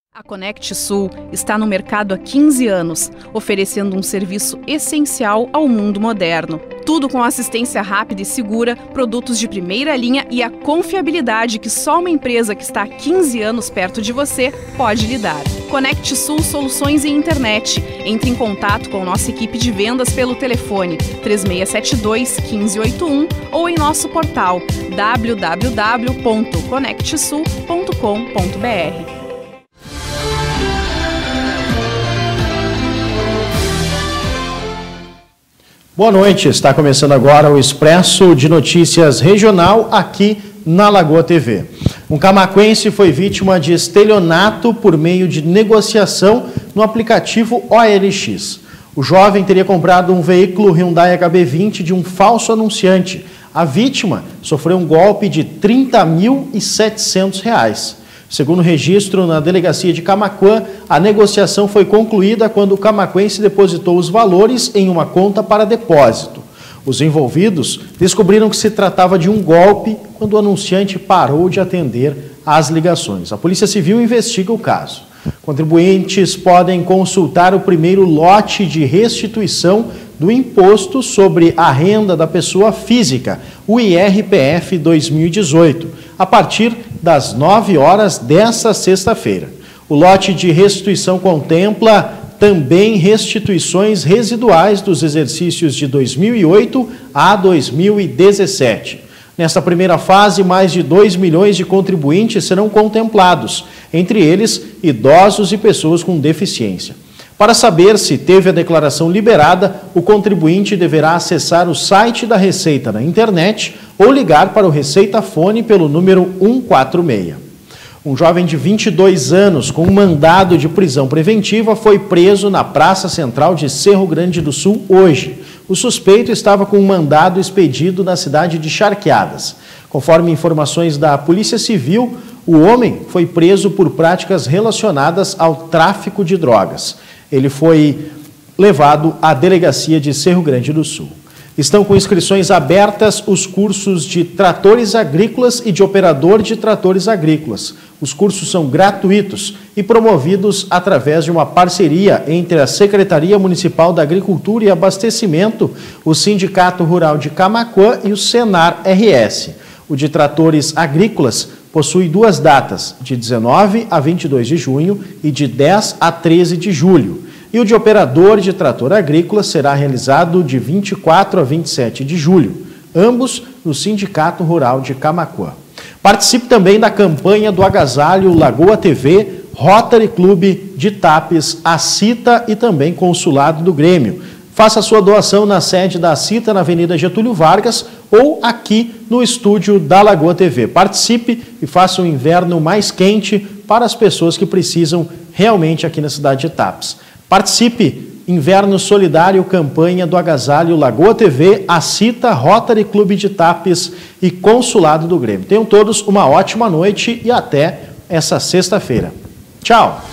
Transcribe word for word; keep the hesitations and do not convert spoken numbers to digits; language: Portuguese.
A Conect Sul está no mercado há quinze anos, oferecendo um serviço essencial ao mundo moderno. Tudo com assistência rápida e segura, produtos de primeira linha e a confiabilidade que só uma empresa que está há quinze anos perto de você pode lhe dar. Conect Sul Soluções em Internet. Entre em contato com nossa equipe de vendas pelo telefone três seis sete dois, um cinco oito um ou em nosso portal w w w ponto conect sul ponto com ponto b r. Boa noite, está começando agora o Expresso de Notícias Regional aqui na Lagoa T V. Um camaquense foi vítima de estelionato por meio de negociação no aplicativo O L X. O jovem teria comprado um veículo Hyundai H B vinte de um falso anunciante. A vítima sofreu um golpe de trinta mil e setecentos reais. Segundo o registro na delegacia de Camaquã, a negociação foi concluída quando o camaquense depositou os valores em uma conta para depósito. Os envolvidos descobriram que se tratava de um golpe quando o anunciante parou de atender às ligações. A Polícia Civil investiga o caso. Contribuintes podem consultar o primeiro lote de restituição do Imposto sobre a Renda da Pessoa Física, o I R P F dois mil e dezoito, a partir das nove horas desta sexta-feira. O lote de restituição contempla também restituições residuais dos exercícios de dois mil e oito a dois mil e dezessete. Nesta primeira fase, mais de dois milhões de contribuintes serão contemplados, entre eles idosos e pessoas com deficiência. Para saber se teve a declaração liberada, o contribuinte deverá acessar o site da Receita na internet ou ligar para o Receita Fone pelo número um quatro seis. Um jovem de vinte e dois anos com um mandado de prisão preventiva foi preso na Praça Central de Cerro Grande do Sul hoje. O suspeito estava com um mandado expedido na cidade de Charqueadas. Conforme informações da Polícia Civil, o homem foi preso por práticas relacionadas ao tráfico de drogas. Ele foi levado à delegacia de Cerro Grande do Sul. Estão com inscrições abertas os cursos de tratores agrícolas e de operador de tratores agrícolas. Os cursos são gratuitos e promovidos através de uma parceria entre a Secretaria Municipal da Agricultura e Abastecimento, o Sindicato Rural de Camaquã e o Senar R S. O de tratores agrícolas possui duas datas, de dezenove a vinte e dois de junho e de dez a treze de julho. E o de operador de trator agrícola será realizado de vinte e quatro a vinte e sete de julho, ambos no Sindicato Rural de Camaquã. Participe também da campanha do Agasalho Lagoa T V, Rotary Clube de Tapes, a CITA e também Consulado do Grêmio. Faça a sua doação na sede da CITA, na Avenida Getúlio Vargas, ou aqui no estúdio da Lagoa T V. Participe e faça um inverno mais quente para as pessoas que precisam realmente aqui na cidade de Tapes. Participe! Inverno Solidário, campanha do Agasalho Lagoa T V, a CITA, Rotary Clube de Tapes e Consulado do Grêmio. Tenham todos uma ótima noite e até essa sexta-feira. Tchau!